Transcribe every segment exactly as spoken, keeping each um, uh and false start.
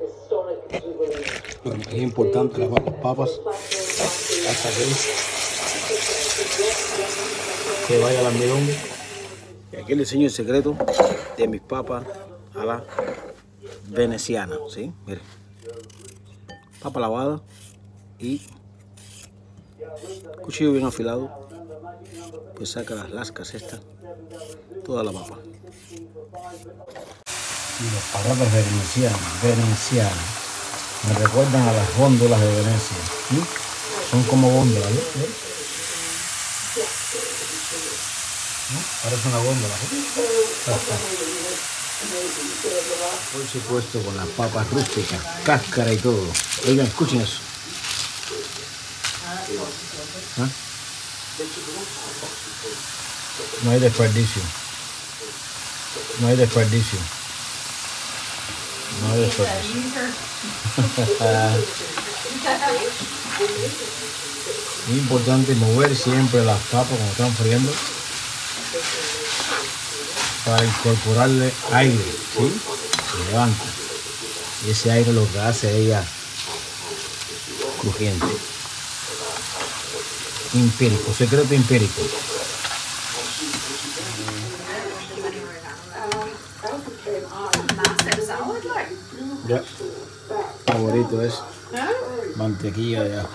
Bueno, es importante lavar las papas hasta que, que vaya el almidón. Y aquí les enseño el secreto de mis papas a la veneciana, ¿sí? Miren, papa lavada y cuchillo bien afilado, pues saca las lascas estas, toda la papa. Y las patatas venecianas, venecianas, me recuerdan a las góndolas de Venecia, ¿sí? Son como góndolas, ¿ves? ¿ves? ¿No? Parece una góndola, ¿sí? Por supuesto con las papas rústicas, cáscara y todo. Oigan, escuchen eso. ¿Ah? No hay desperdicio. No hay desperdicio. No hay desperdicio. Es importante mover siempre las papas cuando están friendo para incorporarle aire, ¿sí? Se levanta. Y ese aire lo que hace es ella crujiente. Empírico, secreto empírico. Ya. Favorito es mantequilla de ajo.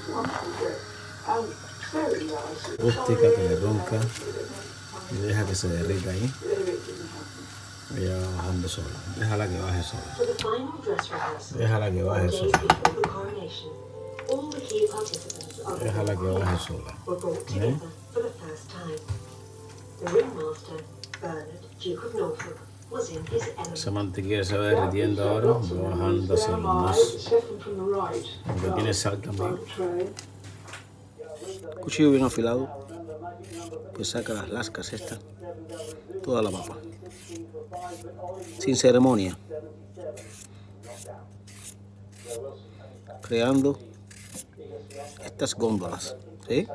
Rústica que le ronca y deja que se derrita ahí. Ella va bajando sola. Déjala que baje sola. Déjala que baje sola. Déjala que baje sola. ¿Eh? Esa mantequilla se va derritiendo ahora, va bajando hacia el más. Aunque tiene sal también. Cuchillo bien afilado, pues saca las lascas estas, toda la papa, sin ceremonia, creando estas góndolas, ¿sí?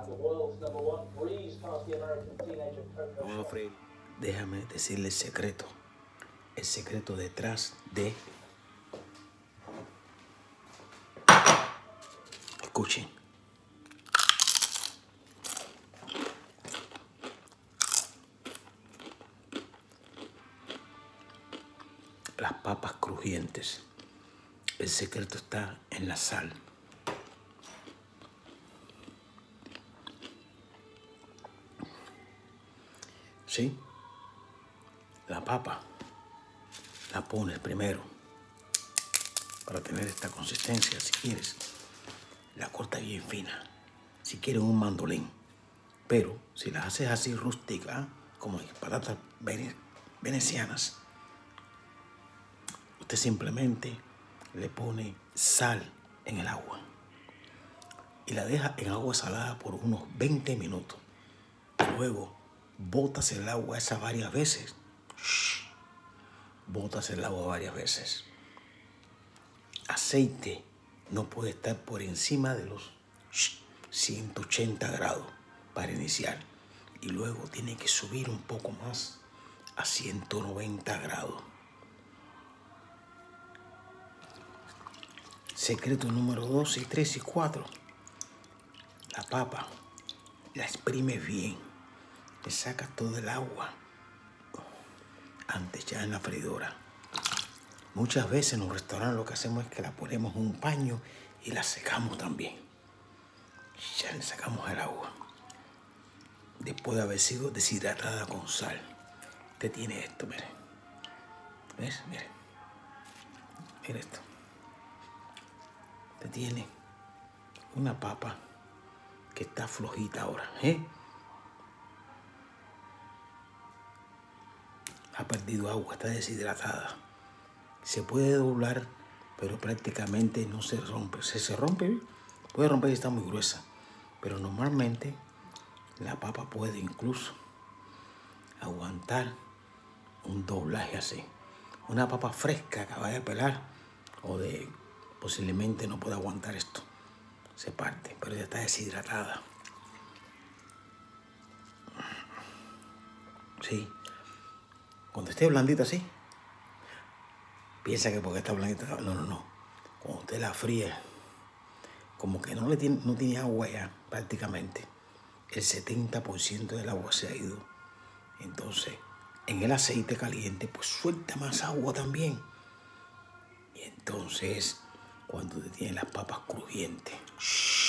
Vamos a freír. Déjame decirle el secreto, el secreto detrás de... Escuchen. Las papas crujientes. El secreto está en la sal. ¿Sí? La papa la pones primero para tener esta consistencia. Si quieres, la cortas bien fina. Si quieres, un mandolín. Pero si las haces así rústicas, como patatas vene venecianas, usted simplemente le pone sal en el agua y la deja en agua salada por unos veinte minutos. Y luego botas el agua esa varias veces. Shh. Botas el agua varias veces. Aceite no puede estar por encima de los shh, ciento ochenta grados para iniciar. Y luego tiene que subir un poco más a ciento noventa grados. Secreto número dos y tres y cuatro. La papa la exprimes bien. Le sacas todo el agua antes ya en la freidora. Muchas veces en los restaurantes lo que hacemos es que la ponemos en un paño y la secamos también. Ya le sacamos el agua. Después de haber sido deshidratada con sal. Usted tiene esto, mire. ¿Ves? Mire. Mire esto. Usted tiene una papa que está flojita ahora, ¿eh? Ha perdido agua, está deshidratada. Se puede doblar, pero prácticamente no se rompe. Si se rompe, puede romper y está muy gruesa. Pero normalmente la papa puede incluso aguantar un doblaje así. Una papa fresca que vaya a pelar o de posiblemente no puede aguantar esto. Se parte, pero ya está deshidratada. Sí. Cuando esté blandita así, piensa que porque está blandita, no, no, no. Cuando usted la fríe, como que no, le tiene, no tiene agua ya prácticamente. El setenta por ciento del agua se ha ido. Entonces, en el aceite caliente, pues suelta más agua también. Y entonces, cuando usted tiene las papas crujientes,